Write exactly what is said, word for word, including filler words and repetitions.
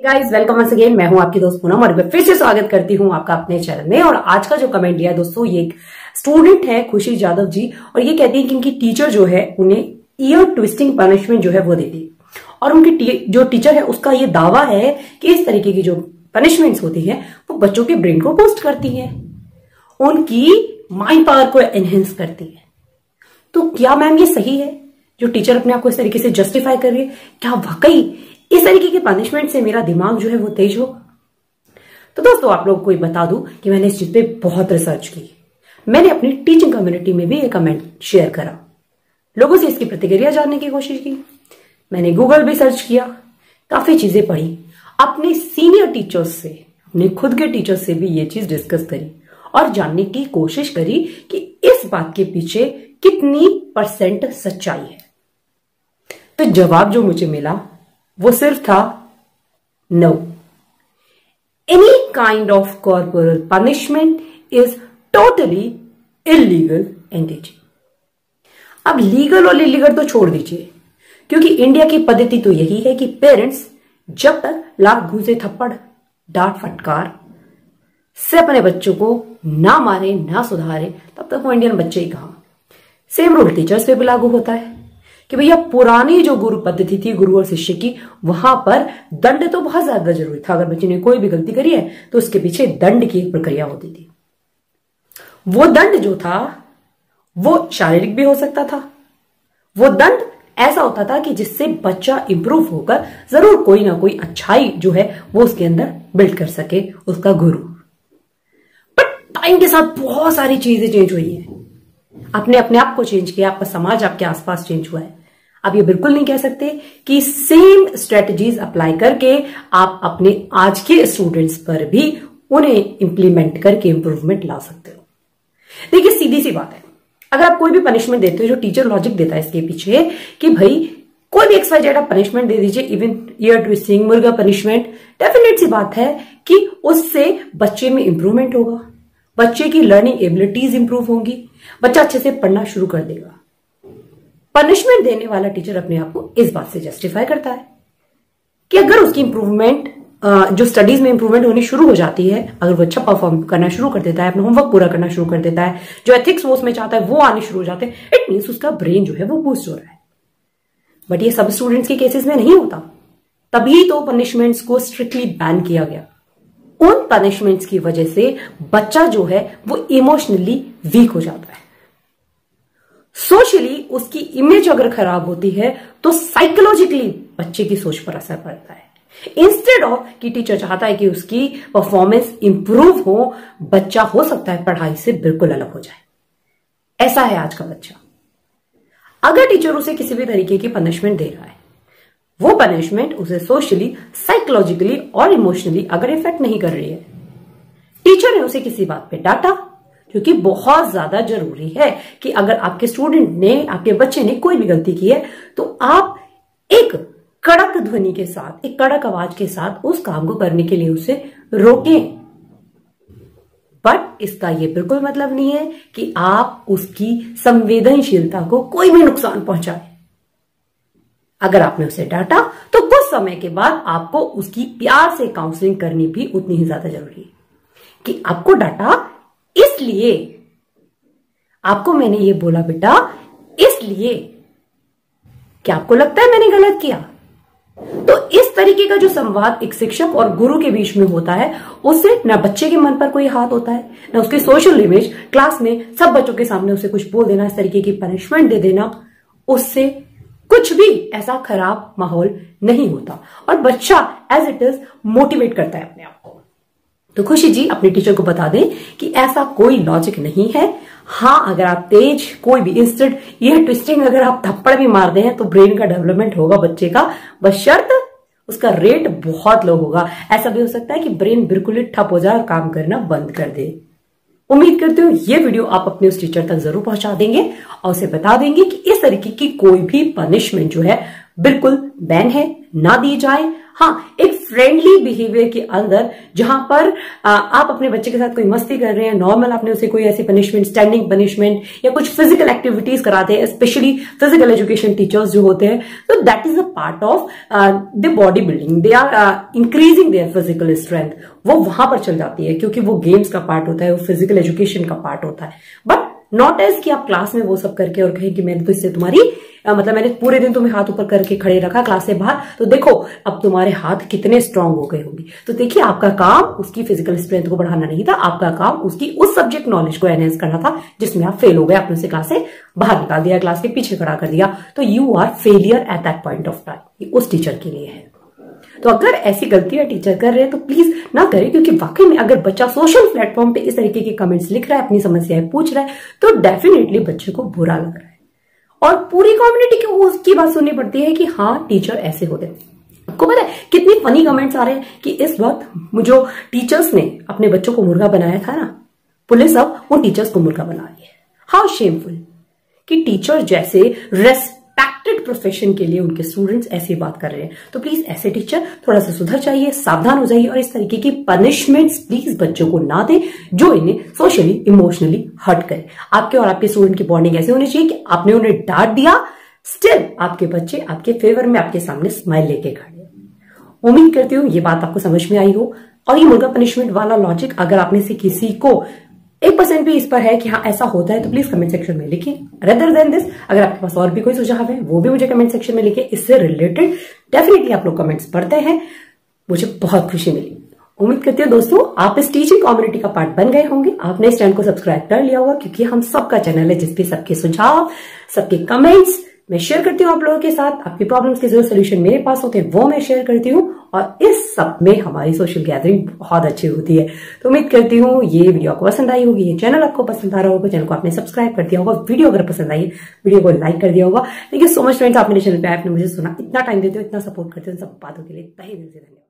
Guys welcome once again. मैं हूं आपकी दोस्त पूनम और मैं फिर से स्वागत करती हूं आपका अपने चैनल में। और आज का जो कमेंट दिया दोस्तों, ये एक स्टूडेंट है खुशी जादव जी, और ये कहती है कि इनकी टीचर जो है उन्हें ईयर ट्विस्टिंग पनिशमेंट जो है वो देती है। और उनकी टी, जो टीचर है उसका ये दावा है कि इस तरीके की जो पनिशमेंट्स होती है वो बच्चों के ब्रेन को बूस्ट करती है, उनकी माइंड पावर को एनहेंस करती है। तो क्या मैम ये सही है जो टीचर अपने आप को इस तरीके से जस्टिफाई कर रही है? क्या वाकई इस तरीके के पनिशमेंट से मेरा दिमाग जो है वो तेज हो? तो दोस्तों आप लोगों को बता दूं कि मैंने इस चीज पे बहुत रिसर्च की। मैंने अपनी टीचिंग कम्युनिटी में भी ये कमेंट शेयर करा, लोगों से इसकी प्रतिक्रिया जानने की कोशिश की। मैंने गूगल भी सर्च किया, काफी चीजें पढ़ी, अपने सीनियर टीचर्स से, अपने खुद के टीचर्स से भी ये चीज डिस्कस करी और जानने की कोशिश करी कि इस बात के पीछे कितनी परसेंट सच्चाई है। तो जवाब जो मुझे मिला वो सिर्फ था no, any kind of corporal punishment is totally illegal and teaching. अब लीगल और इलीगल तो छोड़ दीजिए, क्योंकि इंडिया की पद्धति तो यही है कि पेरेंट्स जब तक लात घूंसे थप्पड़ डांट फटकार से अपने बच्चों को ना मारे ना सुधारे, तब तक वो इंडियन बच्चे ही कहां। सेम रूल टीचर्स पे भी लागू होता है कि भैया पुरानी जो गुरु पद्धति थी गुरु और शिष्य की, वहां पर दंड तो बहुत ज्यादा जरूरी था। अगर बच्चे ने कोई भी गलती करी है तो उसके पीछे दंड की एक प्रक्रिया होती थी। वो दंड जो था वो शारीरिक भी हो सकता था, वो दंड ऐसा होता था कि जिससे बच्चा इंप्रूव होकर जरूर कोई ना कोई अच्छाई जो है वो उसके अंदर बिल्ड कर सके उसका गुरु। बट टाइम के साथ बहुत सारी चीजें चेंज हुई है, आपने अपने आप को चेंज किया, आपका समाज आपके आसपास चेंज हुआ है। आप ये बिल्कुल नहीं कह सकते कि सेम स्ट्रेटजीज अप्लाई करके आप अपने आज के स्टूडेंट्स पर भी उन्हें इंप्लीमेंट करके इंप्रूवमेंट ला सकते हो। देखिए सीधी सी बात है, अगर आप कोई भी पनिशमेंट देते हो, जो टीचर लॉजिक देता है इसके पीछे कि भाई कोई भी एक्स वाई जेड आप पनिशमेंट दे दीजिए, इवन ईयर ट्विस्टिंग, मुर्गा पनिशमेंट, डेफिनेट सी बात है कि उससे बच्चे में इंप्रूवमेंट होगा, बच्चे की लर्निंग एबिलिटीज इंप्रूव होंगी, बच्चा अच्छे से पढ़ना शुरू कर देगा। पनिशमेंट देने वाला टीचर अपने आप को इस बात से जस्टिफाई करता है कि अगर उसकी इंप्रूवमेंट, जो स्टडीज में इंप्रूवमेंट होनी शुरू हो जाती है, अगर वो अच्छा परफॉर्म करना शुरू कर देता है, अपना होमवर्क पूरा करना शुरू कर देता है, जो एथिक्स वो उसमें चाहता है वो आने शुरू हो जाते हैं, इट मीन्स उसका ब्रेन जो है वो बूस्ट हो रहा है। बट ये सब स्टूडेंट्स के केसेस में नहीं होता, तभी तो पनिशमेंट्स को स्ट्रिक्टली बैन किया गया। उन पनिशमेंट्स की वजह से बच्चा जो है वो इमोशनली वीक हो जाता है, सोशली उसकी इमेज अगर खराब होती है तो साइकोलॉजिकली बच्चे की सोच पर असर पड़ता है। इंस्टेड ऑफ कि टीचर चाहता है कि उसकी परफॉर्मेंस इंप्रूव हो, बच्चा हो सकता है पढ़ाई से बिल्कुल अलग हो जाए। ऐसा है आज का बच्चा। अगर टीचर उसे किसी भी तरीके की पनिशमेंट दे रहा है, वो पनिशमेंट उसे सोशली, साइकोलॉजिकली और इमोशनली अगर इफेक्ट नहीं कर रही है, टीचर ने उसे किसी बात पे डांटा, क्योंकि बहुत ज्यादा जरूरी है कि अगर आपके स्टूडेंट ने, आपके बच्चे ने कोई भी गलती की है तो आप एक कड़क ध्वनि के साथ, एक कड़क आवाज के साथ उस काम को करने के लिए उसे रोकें। बट इसका यह बिल्कुल मतलब नहीं है कि आप उसकी संवेदनशीलता को कोई भी नुकसान पहुंचाए। अगर आपने उसे डांटा तो कुछ समय के बाद आपको उसकी प्यार से काउंसलिंग करनी भी उतनी ही ज्यादा जरूरी है कि आपको डांटा इसलिए, आपको मैंने ये बोला बेटा इसलिए, क्या आपको लगता है मैंने गलत किया? तो इस तरीके का जो संवाद एक शिक्षक और गुरु के बीच में होता है, उससे ना बच्चे के मन पर कोई हाथ होता है, ना उसकी सोशल इमेज, क्लास में सब बच्चों के सामने उसे कुछ बोल देना, इस तरीके की पनिशमेंट दे देना, उससे कुछ भी ऐसा खराब माहौल नहीं होता और बच्चा एज इट इज मोटिवेट करता है अपने आप को। तो खुशी जी अपने टीचर को बता दें कि ऐसा कोई लॉजिक नहीं है। हाँ, अगर आप तेज कोई भी इंस्टेंट ईयर ट्विस्टिंग अगर आप थप्पड़ भी मार दें तो ब्रेन का डेवलपमेंट होगा बच्चे का, बशर्त उसका रेट बहुत लो होगा। ऐसा भी हो सकता है कि ब्रेन बिल्कुल ही ठप हो जाए और काम करना बंद कर दे। उम्मीद करती हूँ ये वीडियो आप अपने उस टीचर तक जरूर पहुंचा देंगे और उसे बता देंगे कि इस तरीके की कोई भी पनिशमेंट जो है बिल्कुल बैन है, ना दी जाए। हाँ, एक फ्रेंडली बिहेवियर के अंदर, जहां पर आ, आप अपने बच्चे के साथ कोई मस्ती कर रहे हैं, नॉर्मल आपने उसे कोई ऐसी पनिशमेंट, स्टैंडिंग पनिशमेंट या कुछ फिजिकल एक्टिविटीज कराते हैं, स्पेशली फिजिकल एजुकेशन टीचर्स जो होते हैं, तो that is a part of the body building, they are increasing their physical strength, वो वहां पर चल जाती है क्योंकि वो गेम्स का पार्ट होता है, वो फिजिकल एजुकेशन का पार्ट होता है। बट नॉट एज कि आप क्लास में वो सब करके और कहें कि मैंने तो इससे तुम्हारी आ, मतलब मैंने पूरे दिन तुम्हें हाथ ऊपर करके खड़े रखा क्लास से बाहर, तो देखो अब तुम्हारे हाथ कितने स्ट्रांग हो गए होंगे। तो देखिए, आपका काम उसकी फिजिकल स्ट्रेंथ को बढ़ाना नहीं था, आपका काम उसकी उस सब्जेक्ट नॉलेज को एनहेंस करना था जिसमें आप फेल हो गए, आपने उसे क्लास से बाहर निकाल दिया, क्लास के पीछे खड़ा कर दिया, तो you are failure at that point of time. ये उस टीचर के लिए है। तो अगर ऐसी गलतियां टीचर कर रहे हैं तो प्लीज ना करें, क्योंकि वाकई में अगर बच्चा सोशल प्लेटफॉर्म पे इस तरीके के कमेंट्स लिख रहा है, अपनी समस्याएं पूछ रहा है, तो डेफिनेटली बच्चे को बुरा लग रहा है और पूरी कम्युनिटी की उसकी बात सुननी पड़ती है कि हाँ टीचर ऐसे होते हैं। आपको पता है कितनी फनी कमेंट्स आ रहे हैं कि इस वक्त जो टीचर्स ने अपने बच्चों को मुर्गा बनाया था ना, पुलिस अब उन टीचर्स को मुर्गा बना रही है। हाउ शेमफुल कि टीचर जैसे रेस्पेक्टेड प्रोफेशन के लिए उनके स्टूडेंट्स ऐसी बात कर रहे हैं। तो प्लीज ऐसे टीचर थोड़ा सा सुधर जाइए, सावधान हो जाइए और इस तरीके की पनिशमेंट्स प्लीज बच्चों को ना दें जो इन्हें सोशली इमोशनली हर्ट करे। आपके और आपके स्टूडेंट की बॉन्डिंग ऐसे होनी चाहिए कि आपने उन्हें डांट दिया, स्टिल आपके बच्चे आपके फेवर में आपके सामने स्माइल लेके खड़े। उम्मीद करती हूँ ये बात आपको समझ में आई हो। और ये मुर्गा पनिशमेंट वाला लॉजिक अगर आपने से किसी को एक परसेंट भी इस पर है कि हाँ ऐसा होता है, तो प्लीज कमेंट सेक्शन में लिखिए। रेदर देन दिस, अगर आपके पास और भी कोई सुझाव है वो भी मुझे कमेंट सेक्शन में लिखिए। इससे रिलेटेड डेफिनेटली आप लोग कमेंट्स पढ़ते हैं, मुझे बहुत खुशी मिली। उम्मीद करती हूँ दोस्तों आप इस टीचिंग कम्युनिटी का पार्ट बन गए होंगे, आपने इस चैनल को सब्सक्राइब कर लिया होगा, क्योंकि हम सबका चैनल है जिसपे सबके सुझाव, सबके कमेंट्स मैं शेयर करती हूँ आप लोगों के साथ। आपकी प्रॉब्लम्स के जो सोल्यूशन मेरे पास होते हैं वो मैं शेयर करती हूँ और इस सब में हमारी सोशल गैदरिंग बहुत अच्छी होती है। तो उम्मीद करती हूँ ये वीडियो आपको पसंद आई होगी, ये चैनल आपको पसंद आ रहा होगा, चैनल को आपने सब्सक्राइब कर दिया होगा, वीडियो अगर पसंद आई वीडियो को लाइक कर दिया होगा। Thank you so much friends, आप मेरे चैनल पे आपने मुझे सुना, इतना टाइम देते हो, इतना सपोर्ट करते हो, इन सब बातों के लिए तहे दिल से धन्यवाद।